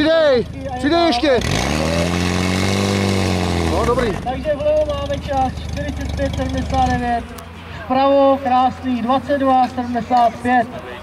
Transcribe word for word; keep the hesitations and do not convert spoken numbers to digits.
Přidej, přidej ještě. No, dobrý. Takže vlevo máme čas čtyřicet pět sedmdesát devět, vpravo krásný dvacet dva sedmdesát pět.